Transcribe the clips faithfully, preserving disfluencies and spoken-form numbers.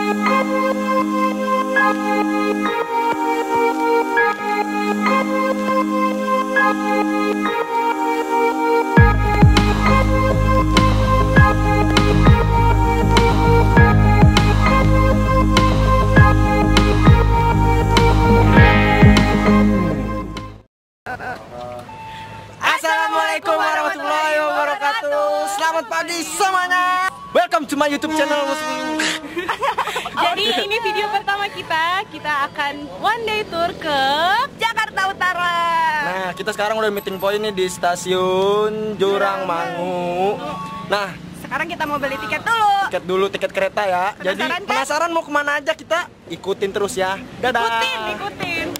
Assalamualaikum warahmatullahi wabarakatuh. Selamat pagi semuanya. Welcome to my YouTube channel. Jadi ini video pertama kita. Kita akan one day tour ke Jakarta Utara. Nah, kita sekarang udah meeting point nih di stasiun Jurang Mangu. Nah, sekarang kita mau beli tiket dulu. tiket dulu, tiket kereta ya. Penasaran Jadi kan? penasaran mau kemana aja, kita ikutin terus ya. Dadah. Ikutin, ikutin.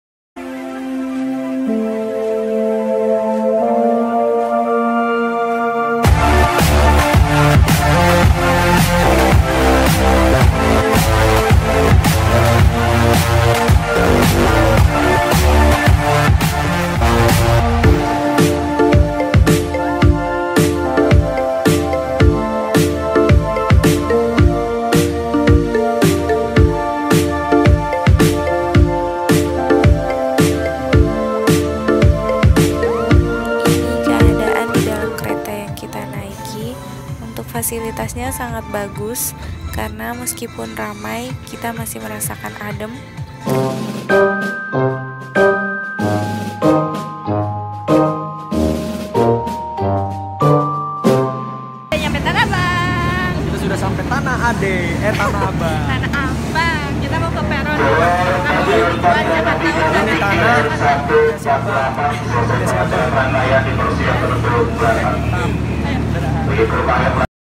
Fasilitasnya sangat bagus karena meskipun ramai, kita masih merasakan adem. Nyampe Tanah Abang. Kita sudah sampai Tanah Ade, eh Tanah Abang. Tanah Abang. Kita mau ke peron buat Jakarta Utara. Ini tanah siapa? Siapa?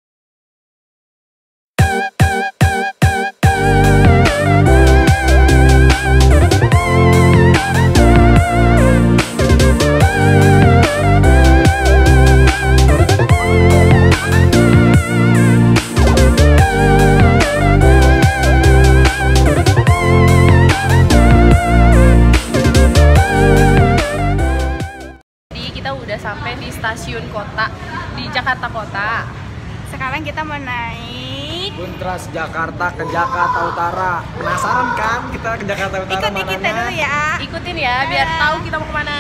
Udah sampai di stasiun kota di Jakarta Kota. Sekarang kita mau naik Buntras Jakarta ke Jakarta Utara. Penasaran kan kita ke Jakarta Utara? Ikutin mananya? kita dulu ya. Ikutin ya biar tahu kita mau kemana.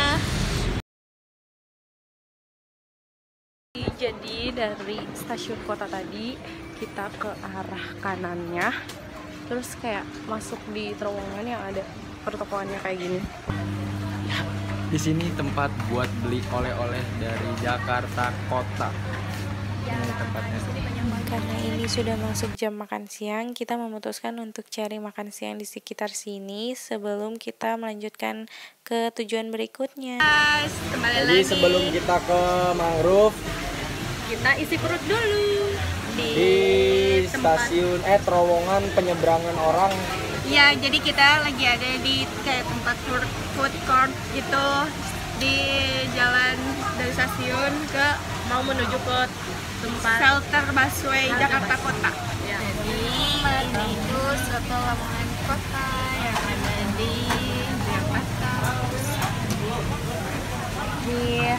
Jadi dari stasiun kota tadi kita ke arah kanannya, terus kayak masuk di terowongan yang ada pertokoannya kayak gini. Di sini tempat buat beli oleh-oleh dari Jakarta Kota. Ini tempatnya. Karena ini sudah masuk jam makan siang, kita memutuskan untuk cari makan siang di sekitar sini sebelum kita melanjutkan ke tujuan berikutnya. Guys, kembali Jadi lagi. sebelum kita ke mangrove, Kita isi perut dulu di, di tempat. stasiun eh terowongan penyeberangan orang. Ya, jadi kita lagi ada di kayak tempat food food court gitu di jalan dari stasiun ke mau menuju ke tempat shelter busway Jakarta Kota. Ya. Jadi ini itu soto Lamongan Kota yang ada di Jakarta. Iya.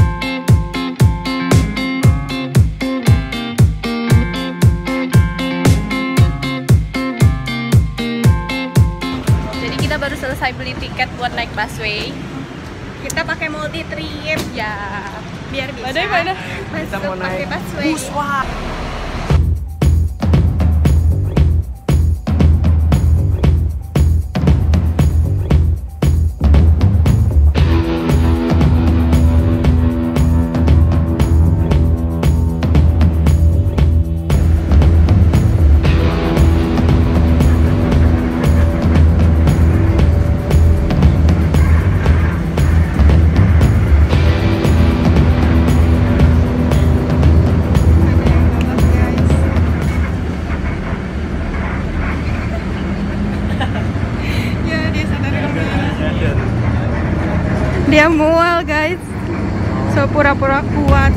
Kita baru selesai beli tiket buat naik busway. Kita pakai multi trip ya, biar bisa Kita masuk mau pakai naik busway. Busway. Dia mual guys, so pura-pura kuat.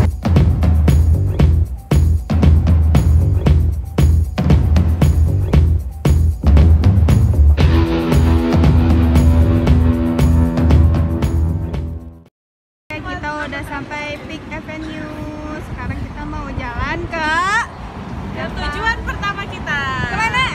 Kita udah sampai Peak Avenue. Sekarang kita mau jalan ke tujuan pertama kita. Kemana?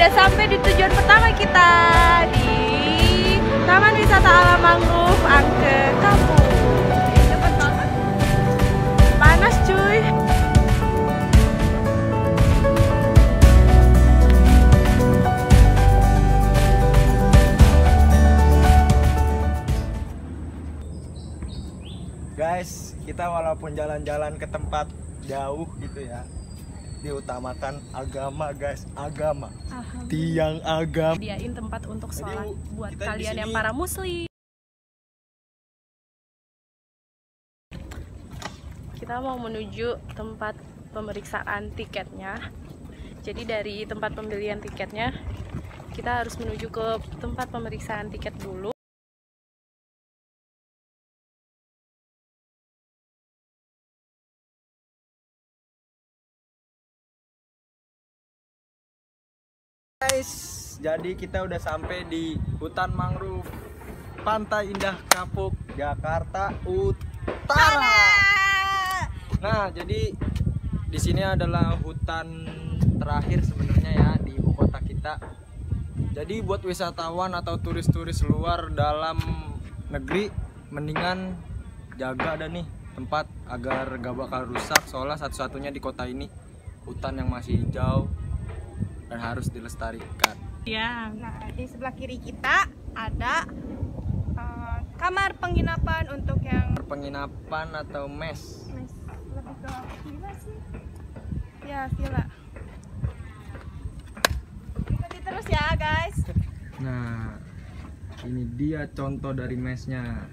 udah sampai di tujuan pertama kita di Taman Wisata Alam Mangrove Angke Kapuk. Cepet banget. Panas cuy. Guys, kita walaupun jalan-jalan ke tempat jauh gitu ya, diutamakan agama guys, agama. Tiang agama. Diain tempat untuk sholat Jadi, buat kita kalian di yang sini- para muslim. Kita mau menuju tempat pemeriksaan tiketnya. Jadi dari tempat pembelian tiketnya, kita harus menuju ke tempat pemeriksaan tiket dulu. Guys, jadi kita udah sampai di hutan mangrove Pantai Indah Kapuk, Jakarta Utara. Nah, jadi di sini adalah hutan terakhir sebenarnya ya di ibu kota kita. Jadi buat wisatawan atau turis-turis luar dalam negeri, mendingan jaga ada nih tempat agar gak bakal rusak, soalnya satu-satunya di kota ini hutan yang masih hijau dan harus dilestarikan. Ya. Nah, di sebelah kiri kita ada uh, kamar penginapan untuk yang Penginapan atau mes. mes, lebih ke villa sih. Ya, villa. Ikuti terus ya, guys. Nah, ini dia contoh dari mesnya.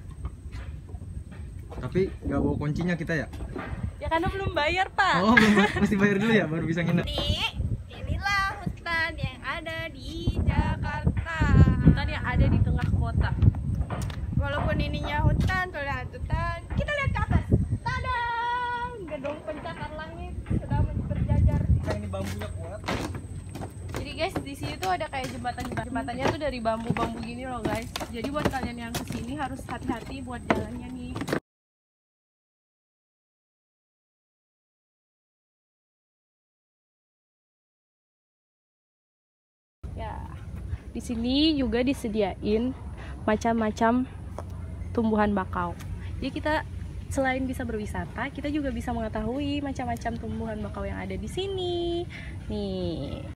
Tapi nggak bawa kuncinya kita ya? Ya karena belum bayar, Pak. Oh, mesti bayar dulu ya baru bisa nginep. Jadi, inilah hutan yang ada di Jakarta. Hutan yang ada di tengah kota. Walaupun ininya hutan, terlihat hutan, kita lihat ke atas. Tadang! Gedung pencakar langit sudah berjajar. Nah, ini bambunya kuat. Jadi guys, di sini tuh ada kayak jembatan jembatannya tuh dari bambu-bambu gini loh guys. Jadi buat kalian yang kesini harus hati-hati buat jalannya nih. Ya, di sini juga disediain macam-macam tumbuhan bakau. Jadi kita selain bisa berwisata, kita juga bisa mengetahui macam-macam tumbuhan bakau yang ada di sini. Nih.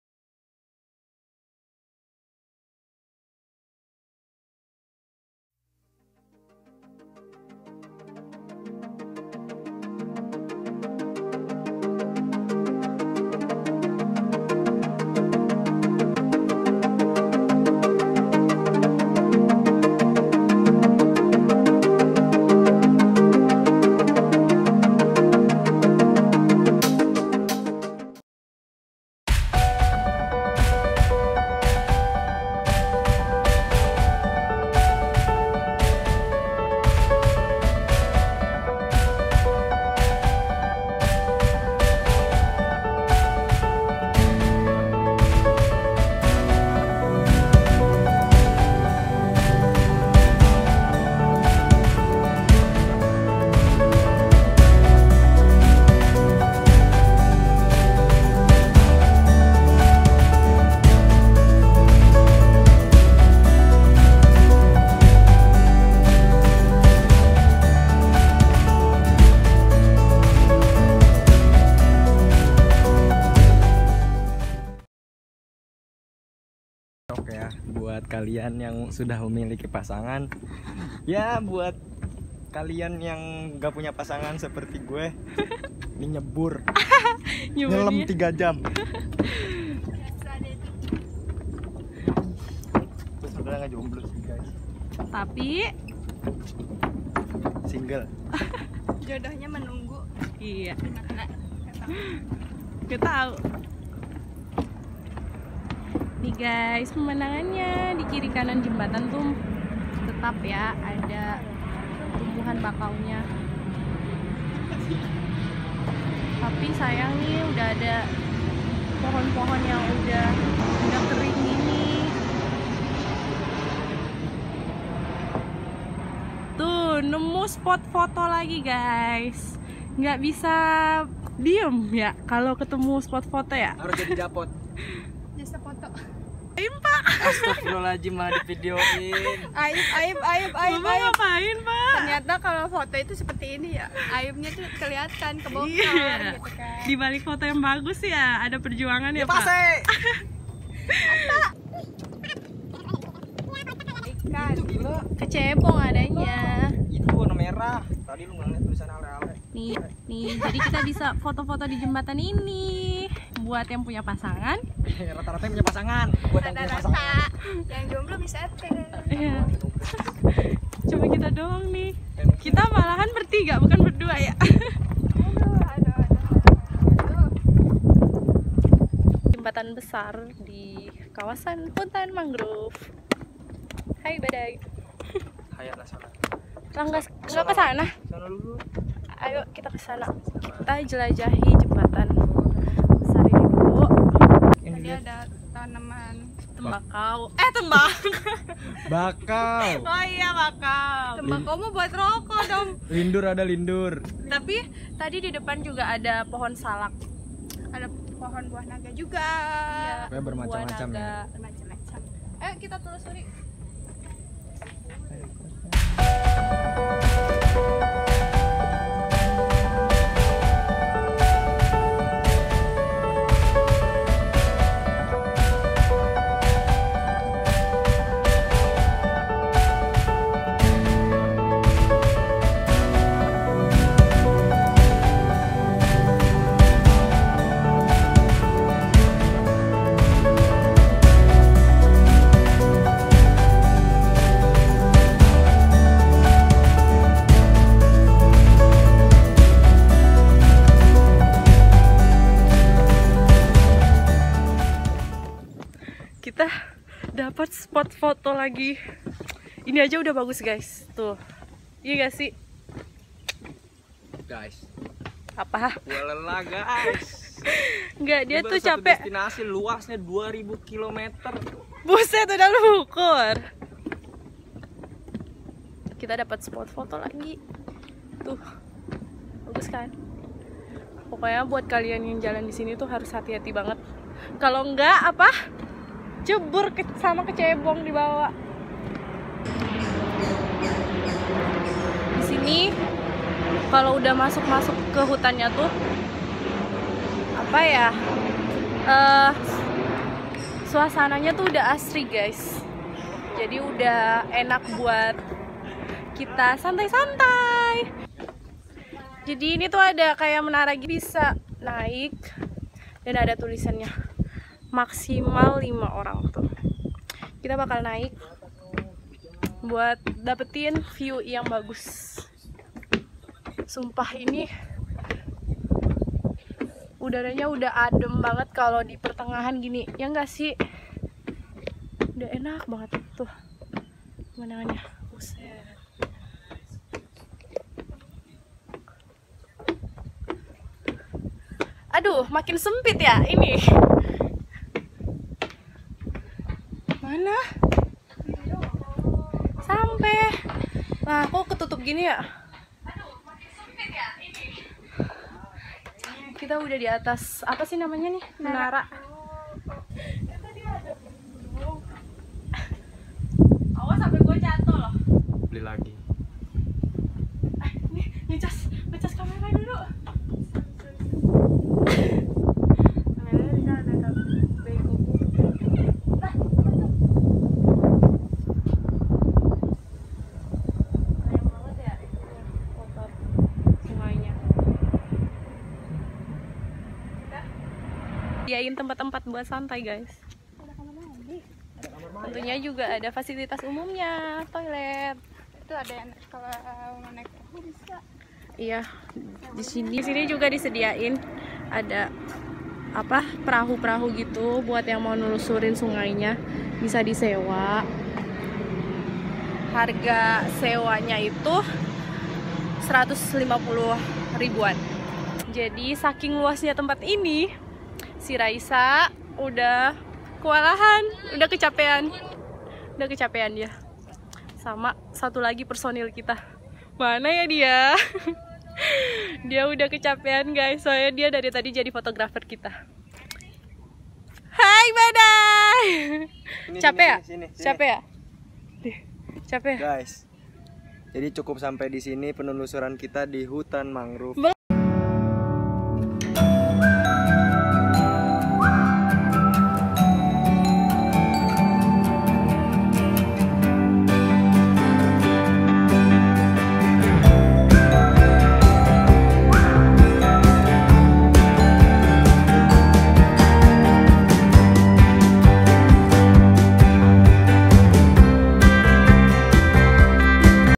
Oke ya, buat kalian yang sudah memiliki pasangan, ya buat kalian yang gak punya pasangan seperti gue, ini nyebur, nyelam tiga jam. Terus sebenarnya nggak jomblo sih guys, Tapi single. jodohnya menunggu. Iya. Gak tahu. Nih guys, pemandangannya di kiri kanan jembatan tuh tetap ya ada tumbuhan bakaunya. Tapi sayang nih udah ada pohon-pohon yang udah udah kering ini. Tuh, nemu spot foto lagi guys. Nggak bisa diem ya kalau ketemu spot foto ya. Harus jadi dapot. Jasa foto. Astagfirullahaladzim, malah divideoin. Aib, aib, aib, aib, Mama aib. ngapain, Pak? Ternyata kalau foto itu seperti ini ya, aibnya tuh kelihatan, kebongkar Iya. gitu kan. Di balik foto yang bagus ya ada perjuangan ya, Ya Pak. pase. Ikan. Itu gila. Kecebong adanya. Itu warna merah. Tadi lu nggak ngeliat tulisan ale-ale. Nih, nih, jadi kita bisa foto-foto di jembatan ini. Buat yang punya pasangan. Rata-rata punya pasangan. Buat yang punya Rata-rata pasangan. yang jomblo bisa teh. Iya. Cuma kita doang nih. Kita malahan bertiga, bukan berdua ya. Aduh, aduh, aduh. Jembatan besar di kawasan hutan mangrove. Hai badai. Hayat lah sana. Rangga nggak ke sana. Sana dulu. Ayo kita ke sana. Kita jelajahi jembatan besar ini dulu. Tadi ada tanaman Tembakau. Eh tembakau. Bakau. Oh iya bakau. tembakau mau buat rokok dong. Lindur ada lindur. Tapi tadi di depan juga ada pohon salak. Ada pohon buah naga juga. Iya, Kayak bermacam-macam buah ya. naga. Macam-macam. Ayo kita telusuri. Kita dapat spot foto lagi. Ini aja udah bagus guys. Tuh. Iya gak sih? Guys. Apa? Gua lelah guys. Enggak, dia Ini tuh baru satu capek. Destinasi luasnya dua ribu kilometer. Buset udah lu ukur. Kita dapat spot foto lagi. Tuh. Bagus kan? Pokoknya buat kalian yang jalan di sini tuh harus hati-hati banget. Kalau enggak apa? Jebur ke, sama kecebong di bawah. Di sini kalau udah masuk-masuk ke hutannya tuh apa ya? Eh suasananya tuh udah asri, guys. Jadi udah enak buat kita santai-santai. Jadi ini tuh ada kayak menara gitu, bisa naik dan ada tulisannya maksimal lima orang tuh. Kita bakal naik buat dapetin view yang bagus. Sumpah ini udaranya udah adem banget kalau di pertengahan gini. Ya enggak sih? Udah enak banget tuh pemandangannya. Buset. Aduh, makin sempit ya ini. Mana? Sampai. Nah, kok ketutup gini ya? Kita udah di atas apa sih namanya nih? Menara. Awas sampai gue jatuh loh. Beli lagi. Eh, nih, ngecas, ngecas kamera dulu. Kameranya di sana, Kak. Bego. Nah, sayang banget ya, kotor sungainya. Kita diain tempat-tempat buat santai, guys. Tentunya juga ada fasilitas umumnya, toilet. Itu ada yang kalau mau naik perahu bisa. Iya, di sini di sini juga disediain ada apa perahu-perahu gitu buat yang mau nelusurin sungainya, bisa disewa. Harga sewanya itu seratus lima puluh ribuan. Jadi saking luasnya tempat ini, si Raisa udah kewalahan, udah kecapean. Udah kecapean dia. Sama satu lagi personil kita. Mana ya dia? Dia udah kecapean, guys. Soalnya dia dari tadi jadi fotografer kita. Hai badai. Sini, Capek ya? sini, sini, sini. Capek ya? Dih, capek ya? Guys, jadi cukup sampai di sini penelusuran kita di hutan mangrove. Belum.